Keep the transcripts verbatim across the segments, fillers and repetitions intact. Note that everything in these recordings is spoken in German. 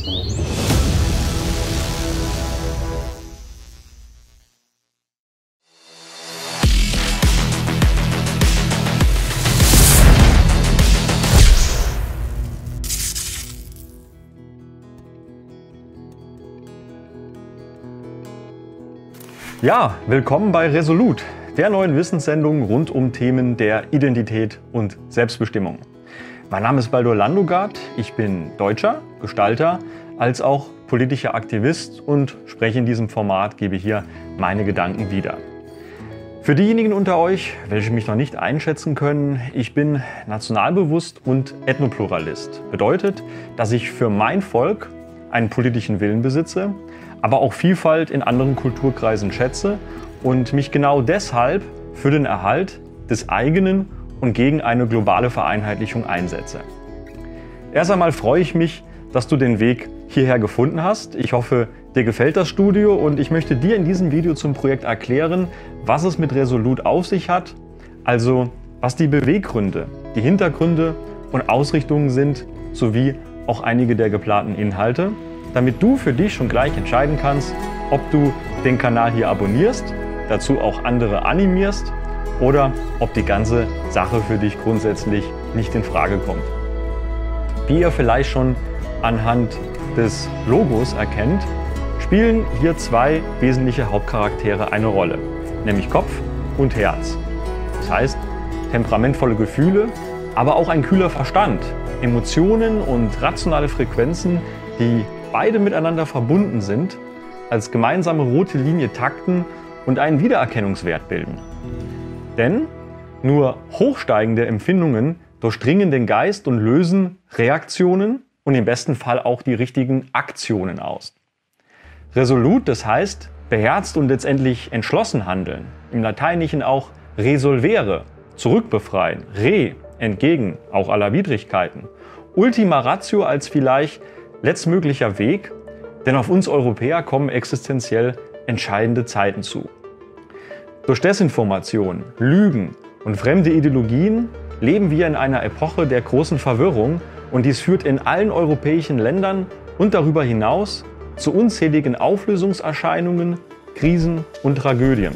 Ja, willkommen bei Resolut, der neuen Wissenssendung rund um Themen der Identität und Selbstbestimmung. Mein Name ist Baldur Landogard, ich bin Deutscher, Gestalter, als auch politischer Aktivist und spreche in diesem Format, gebe hier meine Gedanken wieder. Für diejenigen unter euch, welche mich noch nicht einschätzen können, ich bin nationalbewusst und Ethnopluralist. Bedeutet, dass ich für mein Volk einen politischen Willen besitze, aber auch Vielfalt in anderen Kulturkreisen schätze und mich genau deshalb für den Erhalt des eigenen und gegen eine globale Vereinheitlichung einsetze. Erst einmal freue ich mich, dass du den Weg hierher gefunden hast. Ich hoffe, dir gefällt das Studio und ich möchte dir in diesem Video zum Projekt erklären, was es mit Resolut auf sich hat, also was die Beweggründe, die Hintergründe und Ausrichtungen sind, sowie auch einige der geplanten Inhalte, damit du für dich schon gleich entscheiden kannst, ob du den Kanal hier abonnierst, dazu auch andere animierst oder ob die ganze Sache für dich grundsätzlich nicht in Frage kommt. Wie ihr vielleicht schon anhand des Logos erkennt, spielen hier zwei wesentliche Hauptcharaktere eine Rolle, nämlich Kopf und Herz. Das heißt, temperamentvolle Gefühle, aber auch ein kühler Verstand, Emotionen und rationale Frequenzen, die beide miteinander verbunden sind, als gemeinsame rote Linie takten und einen Wiedererkennungswert bilden. Denn nur hochsteigende Empfindungen durchdringen den Geist und lösen Reaktionen und im besten Fall auch die richtigen Aktionen aus. Resolut, das heißt beherzt und letztendlich entschlossen handeln, im Lateinischen auch resolvere, zurückbefreien, re, entgegen, auch aller Widrigkeiten. Ultima Ratio als vielleicht letztmöglicher Weg, denn auf uns Europäer kommen existenziell entscheidende Zeiten zu. Durch Desinformation, Lügen und fremde Ideologien leben wir in einer Epoche der großen Verwirrung und dies führt in allen europäischen Ländern und darüber hinaus zu unzähligen Auflösungserscheinungen, Krisen und Tragödien.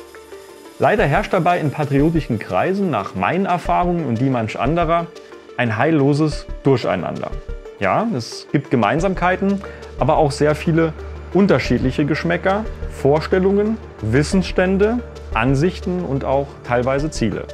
Leider herrscht dabei in patriotischen Kreisen nach meinen Erfahrungen und die manch anderer ein heilloses Durcheinander. Ja, es gibt Gemeinsamkeiten, aber auch sehr viele unterschiedliche Geschmäcker, Vorstellungen, Wissensstände, Ansichten und auch teilweise Ziele.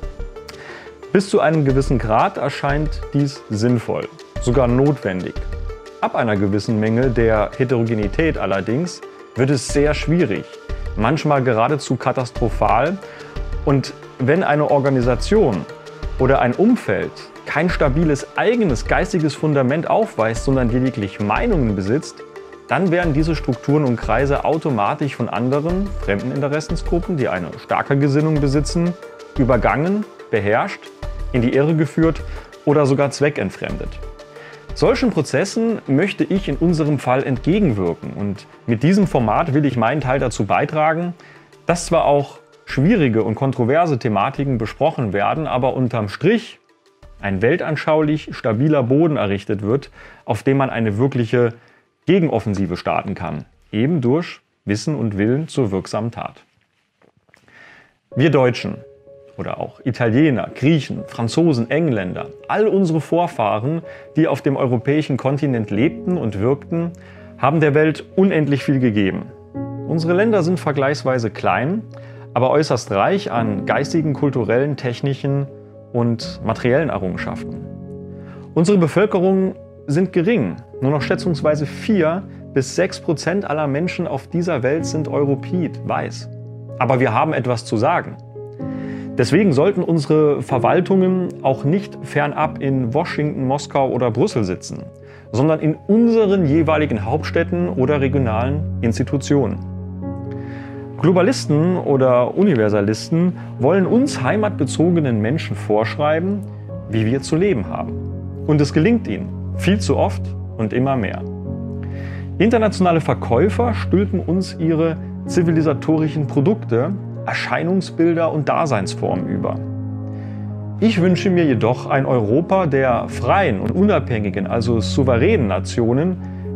Bis zu einem gewissen Grad erscheint dies sinnvoll, sogar notwendig. Ab einer gewissen Menge der Heterogenität allerdings wird es sehr schwierig, manchmal geradezu katastrophal. Und wenn eine Organisation oder ein Umfeld kein stabiles eigenes geistiges Fundament aufweist, sondern lediglich Meinungen besitzt, dann werden diese Strukturen und Kreise automatisch von anderen fremden Interessensgruppen, die eine starke Gesinnung besitzen, übergangen, beherrscht, in die Irre geführt oder sogar zweckentfremdet. Solchen Prozessen möchte ich in unserem Fall entgegenwirken und mit diesem Format will ich meinen Teil dazu beitragen, dass zwar auch schwierige und kontroverse Thematiken besprochen werden, aber unterm Strich ein weltanschaulich stabiler Boden errichtet wird, auf dem man eine wirkliche Gegenoffensive starten kann, eben durch Wissen und Willen zur wirksamen Tat. Wir Deutschen oder auch Italiener, Griechen, Franzosen, Engländer, all unsere Vorfahren, die auf dem europäischen Kontinent lebten und wirkten, haben der Welt unendlich viel gegeben. Unsere Länder sind vergleichsweise klein, aber äußerst reich an geistigen, kulturellen, technischen und materiellen Errungenschaften. Unsere Bevölkerungen sind gering. Nur noch schätzungsweise vier bis sechs Prozent aller Menschen auf dieser Welt sind Europäer, weiß. Aber wir haben etwas zu sagen. Deswegen sollten unsere Verwaltungen auch nicht fernab in Washington, Moskau oder Brüssel sitzen, sondern in unseren jeweiligen Hauptstädten oder regionalen Institutionen. Globalisten oder Universalisten wollen uns heimatbezogenen Menschen vorschreiben, wie wir zu leben haben. Und es gelingt ihnen, viel zu oft und immer mehr. Internationale Verkäufer stülpen uns ihre zivilisatorischen Produkte, Erscheinungsbilder und Daseinsformen über. Ich wünsche mir jedoch ein Europa der freien und unabhängigen, also souveränen Nationen,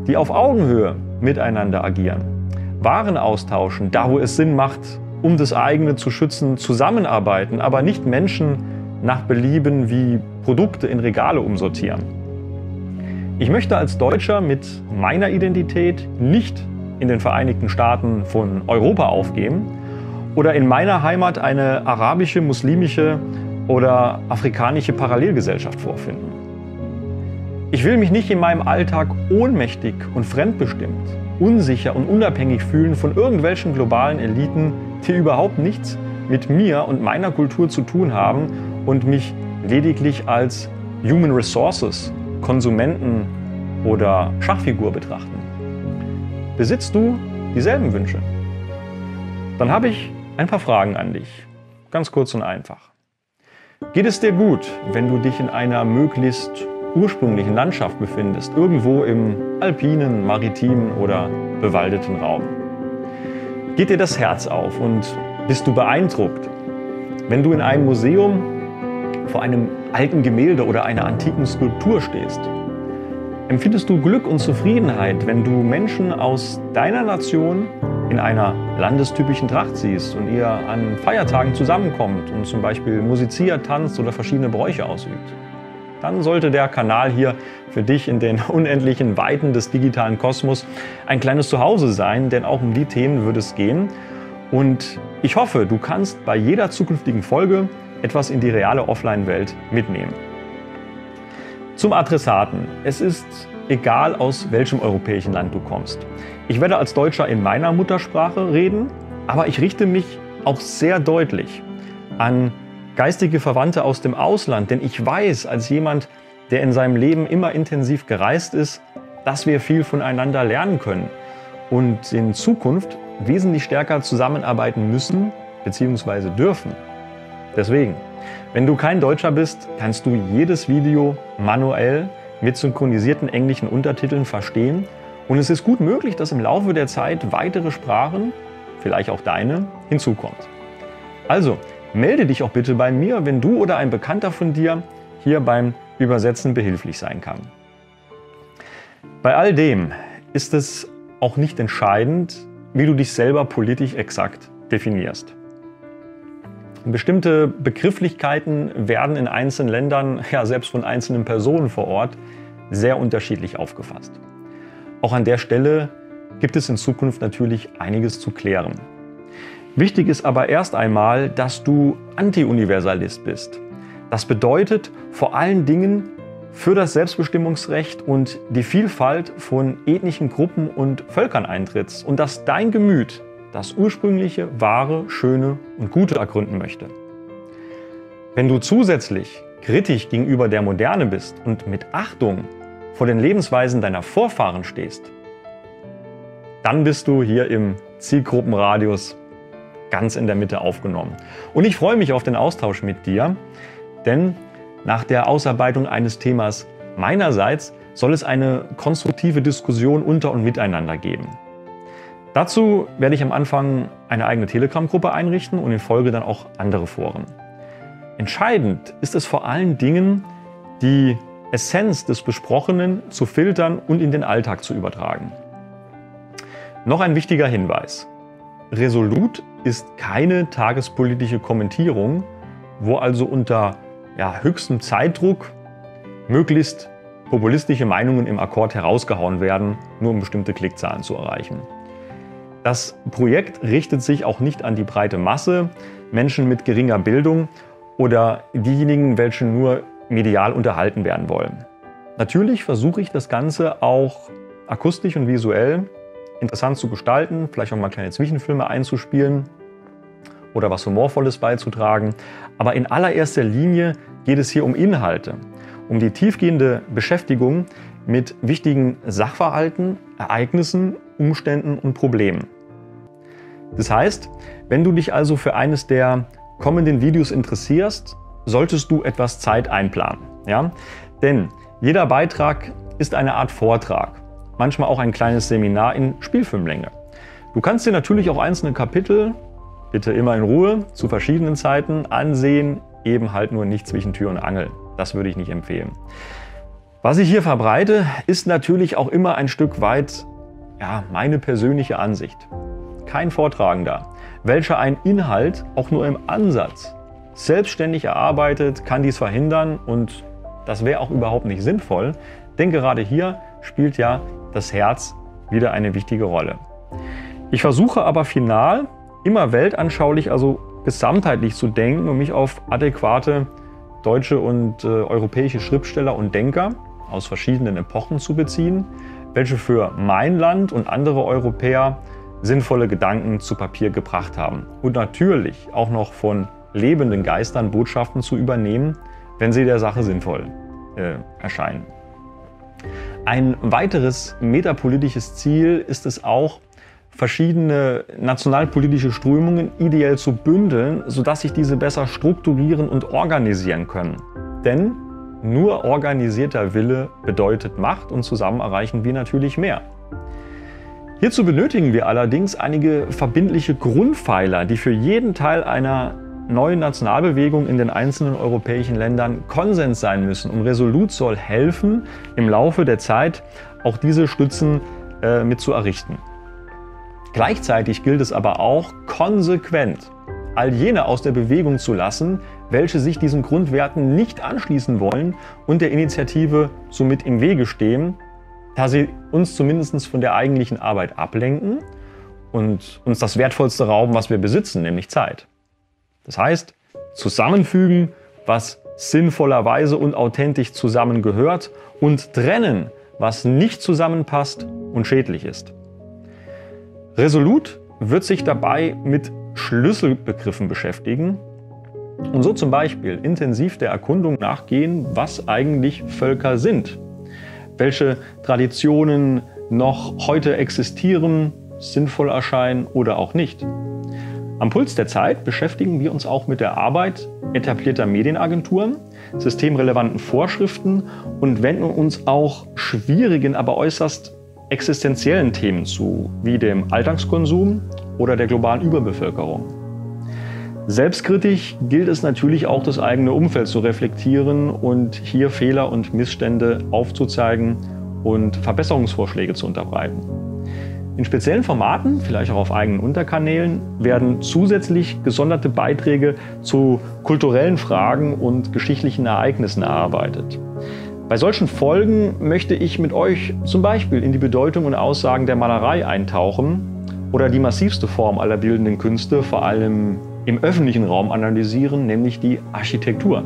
die auf Augenhöhe miteinander agieren, Waren austauschen, da wo es Sinn macht, um das eigene zu schützen, zusammenarbeiten, aber nicht Menschen nach Belieben wie Produkte in Regale umsortieren. Ich möchte als Deutscher mit meiner Identität nicht in den Vereinigten Staaten von Europa aufgeben oder in meiner Heimat eine arabische, muslimische oder afrikanische Parallelgesellschaft vorfinden. Ich will mich nicht in meinem Alltag ohnmächtig und fremdbestimmt, unsicher und unabhängig fühlen von irgendwelchen globalen Eliten, die überhaupt nichts mit mir und meiner Kultur zu tun haben und mich lediglich als Human Resources, Konsumenten oder Schachfigur betrachten. Besitzt du dieselben Wünsche? Dann habe ich ein paar Fragen an dich, ganz kurz und einfach. Geht es dir gut, wenn du dich in einer möglichst ursprünglichen Landschaft befindest, irgendwo im alpinen, maritimen oder bewaldeten Raum? Geht dir das Herz auf und bist du beeindruckt, wenn du in einem Museum vor einem alten Gemälde oder einer antiken Skulptur stehst? Empfindest du Glück und Zufriedenheit, wenn du Menschen aus deiner Nation in einer landestypischen Tracht siehst und ihr an Feiertagen zusammenkommt und zum Beispiel musiziert, tanzt oder verschiedene Bräuche ausübt? Dann sollte der Kanal hier für dich in den unendlichen Weiten des digitalen Kosmos ein kleines Zuhause sein, denn auch um die Themen wird es gehen. Und ich hoffe, du kannst bei jeder zukünftigen Folge etwas in die reale Offline-Welt mitnehmen. Zum Adressaten. Es ist egal, aus welchem europäischen Land du kommst. Ich werde als Deutscher in meiner Muttersprache reden, aber ich richte mich auch sehr deutlich an geistige Verwandte aus dem Ausland, denn ich weiß, als jemand, der in seinem Leben immer intensiv gereist ist, dass wir viel voneinander lernen können und in Zukunft wesentlich stärker zusammenarbeiten müssen bzw. dürfen. Deswegen, wenn du kein Deutscher bist, kannst du jedes Video manuell mit synchronisierten englischen Untertiteln verstehen und es ist gut möglich, dass im Laufe der Zeit weitere Sprachen, vielleicht auch deine, hinzukommt. Also, melde dich auch bitte bei mir, wenn du oder ein Bekannter von dir hier beim Übersetzen behilflich sein kann. Bei all dem ist es auch nicht entscheidend, wie du dich selber politisch exakt definierst. Bestimmte Begrifflichkeiten werden in einzelnen Ländern, ja selbst von einzelnen Personen vor Ort, sehr unterschiedlich aufgefasst. Auch an der Stelle gibt es in Zukunft natürlich einiges zu klären. Wichtig ist aber erst einmal, dass du Anti-Universalist bist. Das bedeutet vor allen Dingen für das Selbstbestimmungsrecht und die Vielfalt von ethnischen Gruppen und Völkern eintrittst und dass dein Gemüt das ursprüngliche, wahre, schöne und Gute ergründen möchte. Wenn du zusätzlich kritisch gegenüber der Moderne bist und mit Achtung vor den Lebensweisen deiner Vorfahren stehst, dann bist du hier im Zielgruppenradius ganz in der Mitte aufgenommen. Und ich freue mich auf den Austausch mit dir, denn nach der Ausarbeitung eines Themas meinerseits soll es eine konstruktive Diskussion unter und miteinander geben. Dazu werde ich am Anfang eine eigene Telegram-Gruppe einrichten und in Folge dann auch andere Foren. Entscheidend ist es vor allen Dingen, die Essenz des Besprochenen zu filtern und in den Alltag zu übertragen. Noch ein wichtiger Hinweis. Resolut ist keine tagespolitische Kommentierung, wo also unter ja, höchstem Zeitdruck möglichst populistische Meinungen im Akkord herausgehauen werden, nur um bestimmte Klickzahlen zu erreichen. Das Projekt richtet sich auch nicht an die breite Masse, Menschen mit geringer Bildung oder diejenigen, welche nur medial unterhalten werden wollen. Natürlich versuche ich das Ganze auch akustisch und visuell interessant zu gestalten, vielleicht auch mal kleine Zwischenfilme einzuspielen oder was Humorvolles beizutragen. Aber in allererster Linie geht es hier um Inhalte, um die tiefgehende Beschäftigung mit wichtigen Sachverhalten, Ereignissen, Umständen und Problemen. Das heißt, wenn du dich also für eines der kommenden Videos interessierst, solltest du etwas Zeit einplanen. Ja? Denn jeder Beitrag ist eine Art Vortrag, manchmal auch ein kleines Seminar in Spielfilmlänge. Du kannst dir natürlich auch einzelne Kapitel, bitte immer in Ruhe, zu verschiedenen Zeiten ansehen, eben halt nur nicht zwischen Tür und Angel. Das würde ich nicht empfehlen. Was ich hier verbreite, ist natürlich auch immer ein Stück weit ja, meine persönliche Ansicht. Kein Vortragender, welcher einen Inhalt auch nur im Ansatz selbstständig erarbeitet, kann dies verhindern und das wäre auch überhaupt nicht sinnvoll, denn gerade hier spielt ja das Herz wieder eine wichtige Rolle. Ich versuche aber final immer weltanschaulich, also gesamtheitlich zu denken und mich auf adäquate deutsche und äh, europäische Schriftsteller und Denker aus verschiedenen Epochen zu beziehen, welche für mein Land und andere Europäer sinnvolle Gedanken zu Papier gebracht haben. Und natürlich auch noch von lebenden Geistern Botschaften zu übernehmen, wenn sie der Sache sinnvoll äh, erscheinen. Ein weiteres metapolitisches Ziel ist es auch, verschiedene nationalpolitische Strömungen ideell zu bündeln, sodass sich diese besser strukturieren und organisieren können. Denn nur organisierter Wille bedeutet Macht und zusammen erreichen wir natürlich mehr. Hierzu benötigen wir allerdings einige verbindliche Grundpfeiler, die für jeden Teil einer neuen Nationalbewegung in den einzelnen europäischen Ländern Konsens sein müssen. Und Resolut soll helfen, im Laufe der Zeit auch diese Stützen äh, mit zu errichten. Gleichzeitig gilt es aber auch, konsequent all jene aus der Bewegung zu lassen, welche sich diesen Grundwerten nicht anschließen wollen und der Initiative somit im Wege stehen, da sie uns zumindest von der eigentlichen Arbeit ablenken und uns das Wertvollste rauben, was wir besitzen, nämlich Zeit. Das heißt, zusammenfügen, was sinnvollerweise und authentisch zusammengehört und trennen, was nicht zusammenpasst und schädlich ist. Resolut wird sich dabei mit Schlüsselbegriffen beschäftigen und so zum Beispiel intensiv der Erkundung nachgehen, was eigentlich Völker sind, welche Traditionen noch heute existieren, sinnvoll erscheinen oder auch nicht. Am Puls der Zeit beschäftigen wir uns auch mit der Arbeit etablierter Medienagenturen, systemrelevanten Vorschriften und wenden uns auch schwierigen, aber äußerst existenziellen Themen zu, wie dem Alltagskonsum oder der globalen Überbevölkerung. Selbstkritisch gilt es natürlich auch, das eigene Umfeld zu reflektieren und hier Fehler und Missstände aufzuzeigen und Verbesserungsvorschläge zu unterbreiten. In speziellen Formaten, vielleicht auch auf eigenen Unterkanälen, werden zusätzlich gesonderte Beiträge zu kulturellen Fragen und geschichtlichen Ereignissen erarbeitet. Bei solchen Folgen möchte ich mit euch zum Beispiel in die Bedeutung und Aussagen der Malerei eintauchen oder die massivste Form aller bildenden Künste, vor allem im öffentlichen Raum, analysieren, nämlich die Architektur.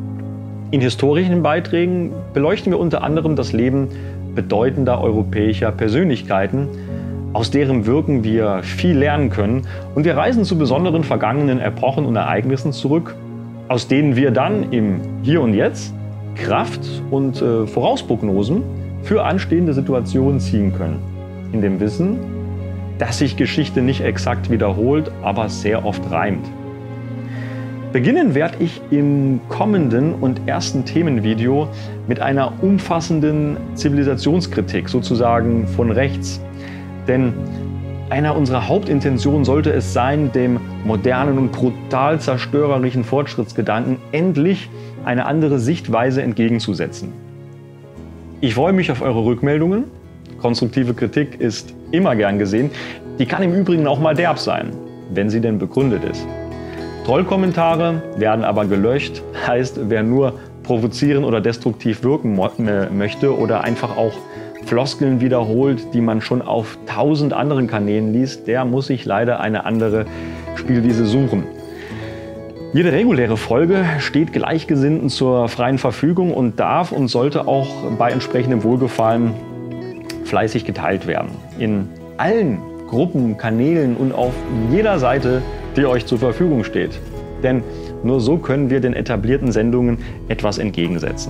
In historischen Beiträgen beleuchten wir unter anderem das Leben bedeutender europäischer Persönlichkeiten, aus deren Wirken wir viel lernen können, und wir reisen zu besonderen vergangenen Epochen und Ereignissen zurück, aus denen wir dann im Hier und Jetzt Kraft und äh, Vorausprognosen für anstehende Situationen ziehen können. In dem Wissen, dass sich Geschichte nicht exakt wiederholt, aber sehr oft reimt. Beginnen werde ich im kommenden und ersten Themenvideo mit einer umfassenden Zivilisationskritik, sozusagen von rechts. Denn einer unserer Hauptintentionen sollte es sein, dem modernen und brutal zerstörerischen Fortschrittsgedanken endlich eine andere Sichtweise entgegenzusetzen. Ich freue mich auf eure Rückmeldungen. Konstruktive Kritik ist immer gern gesehen. Die kann im Übrigen auch mal derb sein, wenn sie denn begründet ist. Trollkommentare werden aber gelöscht, heißt, wer nur provozieren oder destruktiv wirken möchte oder einfach auch Floskeln wiederholt, die man schon auf tausend anderen Kanälen liest, der muss sich leider eine andere Spielwiese suchen. Jede reguläre Folge steht Gleichgesinnten zur freien Verfügung und darf und sollte auch bei entsprechendem Wohlgefallen fleißig geteilt werden. In allen Gruppen, Kanälen und auf jeder Seite, die euch zur Verfügung steht. Denn nur so können wir den etablierten Sendungen etwas entgegensetzen.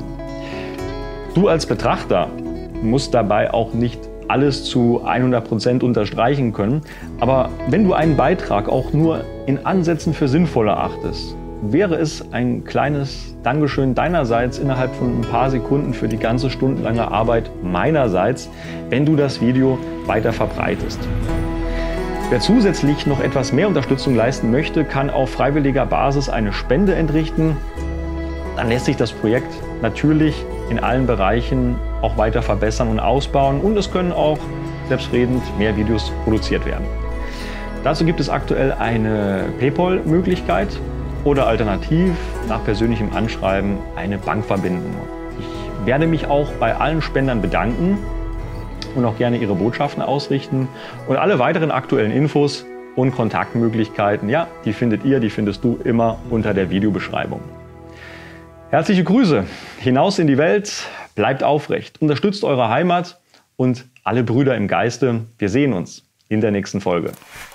Du als Betrachter musst dabei auch nicht alles zu hundert Prozent unterstreichen können. Aber wenn du einen Beitrag auch nur in Ansätzen für sinnvoll erachtest, wäre es ein kleines Dankeschön deinerseits innerhalb von ein paar Sekunden für die ganze stundenlange Arbeit meinerseits, wenn du das Video weiter verbreitest. Wer zusätzlich noch etwas mehr Unterstützung leisten möchte, kann auf freiwilliger Basis eine Spende entrichten. dann lässt sich das Projekt natürlich in allen Bereichen auch weiter verbessern und ausbauen und es können auch selbstredend mehr Videos produziert werden. Dazu gibt es aktuell eine PayPal-Möglichkeit oder alternativ nach persönlichem Anschreiben eine Bankverbindung. Ich werde mich auch bei allen Spendern bedanken und auch gerne Ihre Botschaften ausrichten. Und alle weiteren aktuellen Infos und Kontaktmöglichkeiten, ja, die findet ihr, die findest du immer unter der Videobeschreibung. Herzliche Grüße hinaus in die Welt, bleibt aufrecht, unterstützt eure Heimat und alle Brüder im Geiste. Wir sehen uns in der nächsten Folge.